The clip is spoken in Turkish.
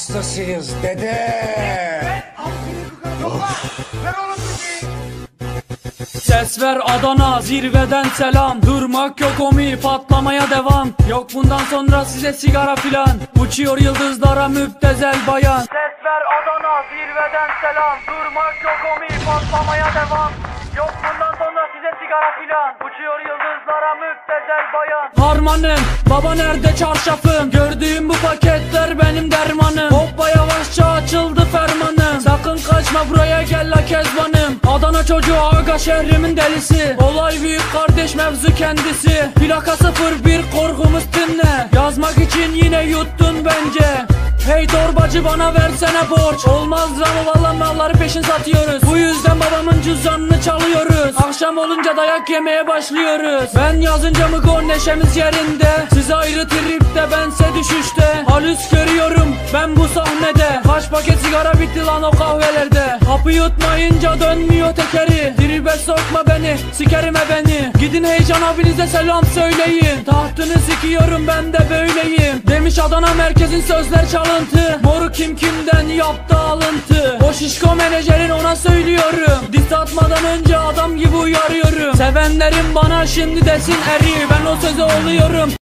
hastasıyız dede. Ses ver Adana, zirveden selam. Durmak yok omi, patlamaya devam. Yok bundan sonra size sigara filan. Uçuyor yıldızlara müptezel bayan. Ses ver Adana, zirveden selam. Durmak yok omi, patlamaya devam. Yok bundan sonra size sigara filan. Uçuyor yıldızlara müptezel bayan. Harmanım, baba nerede çarşafım? Gördüğüm bu paketler benim dermanım. Hoppa yavaşça açıldı fermanım. Sakın kaçma buraya gel la kezbanım. Adana çocuğu aga şehrimin delisi. Olay büyük kardeş mevzu kendisi. Plaka 01 korkumuz dinle. Yazmak için yine yuttun bence. Hey torbacı bana versene borç. Olmaz ama valla malları peşin satıyoruz. Bu yüzden babamın cüzdanını çalıyoruz. Akşam olunca dayak yemeye başlıyoruz. Ben yazınca mı gol neşemiz yerinde. Siz ayrı tripte bense düşüşte. Halüs görüyorum ben bu sahnede. Kaç paket sigara bitti lan o kahvelerde. Hapı yutmayınca dönmüyor tekeri. Tribe sokma beni, sikerim beni. Gidin Heyecan abinize selam söyleyin. Tahtını sikiyorum ben de böyleyim. Demiş Adana merkezin sözler çalıntı. Moru kim kimden yaptı alıntı. O şişko menajerin ona söylüyorum. Diss atmadan önce adam gibi uyarıyorum. Sevenlerim bana şimdi desin eri. Ben o söze oluyorum.